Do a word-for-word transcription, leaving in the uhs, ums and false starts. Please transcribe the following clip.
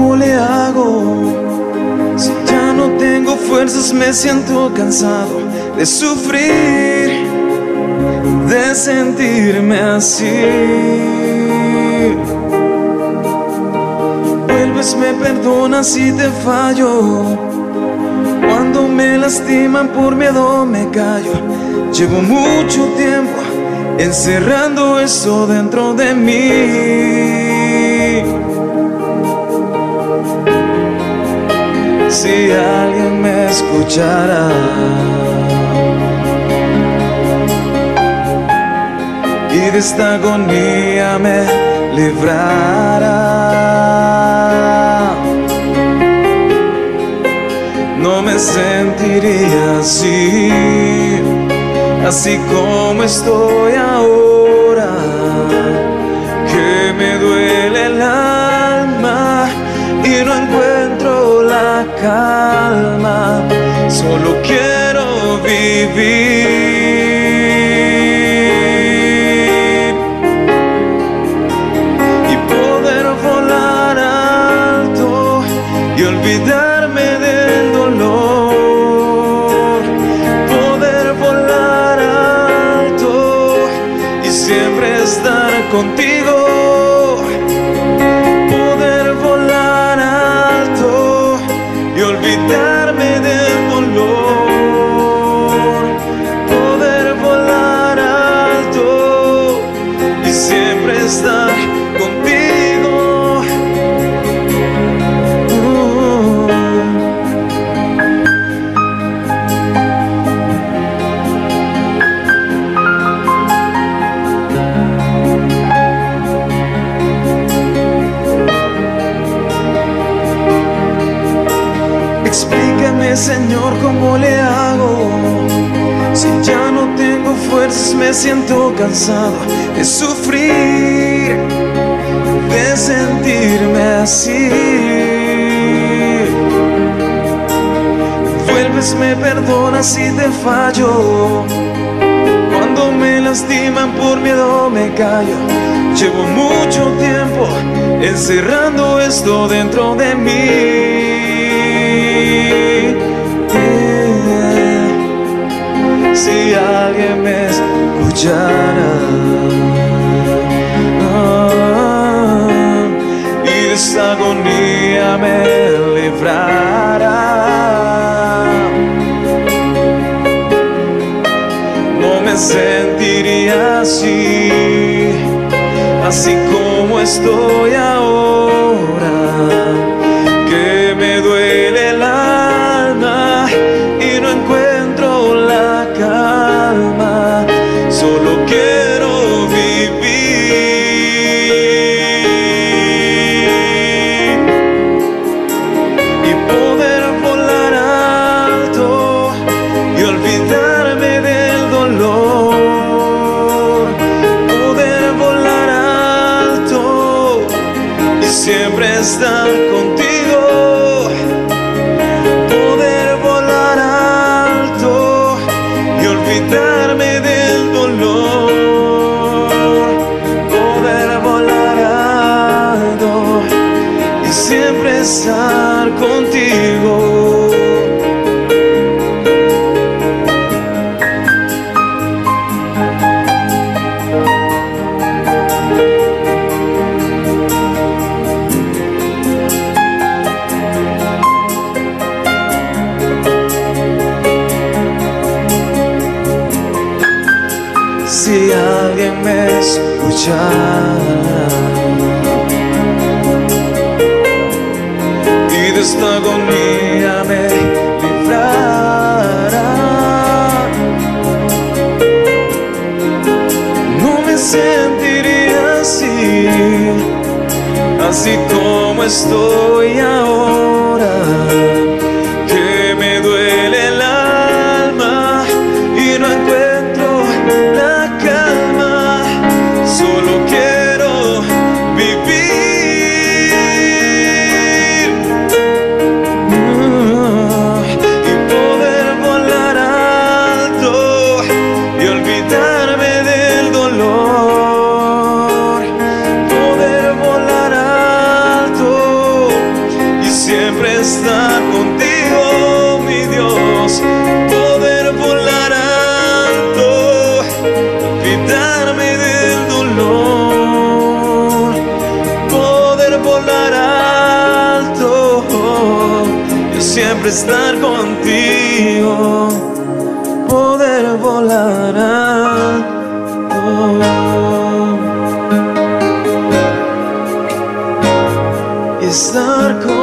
¿cómo le hago? Si ya no tengo fuerzas, me siento cansado de sufrir, de sentirme así. Vuelves, me perdonas si te fallo. Cuando me lastiman por miedo me callo. Llevo mucho tiempo encerrando eso dentro de mí. Si alguien me escuchara y de esta agonía me librara, no me sentiría así, así como estoy ahora, que me duele el alma y no encuentro la calma. Solo quiero vivir y poder volar alto y olvidarme del dolor, poder volar alto y siempre estar contigo, poder volar alto y olvidarme del dolor, poder volar alto y siempre estar contigo. Explícame, Señor, ¿cómo le hago? Si ya no tengo fuerzas, me siento cansado de sufrir, de sentirme así. Vuelves, me perdonas si te fallo. Cuando me lastiman por miedo me callo. Llevo mucho tiempo encerrando esto dentro de mí. Si alguien me escuchara ah, y de esta agonía me librara, no me sentiría así, así como estoy ahora, que me duele el alma y no encuentro la calma. Solo quiero vivir y poder volar alto y olvidarme del dolor, poder volar alto y siempre estar contigo, poder volar alto y olvidarme del dolor, poder volar alto y siempre estar contigo. Si alguien me escuchara y de esta agonía me librara, no me sentiría así, así como estoy ahora, que me duele el alma y no encuentro la calma. Solo quiero vivir uh, y poder volar alto y olvidarme del dolor, poder volar alto siempre estar contigo, poder volar alto y estar contigo.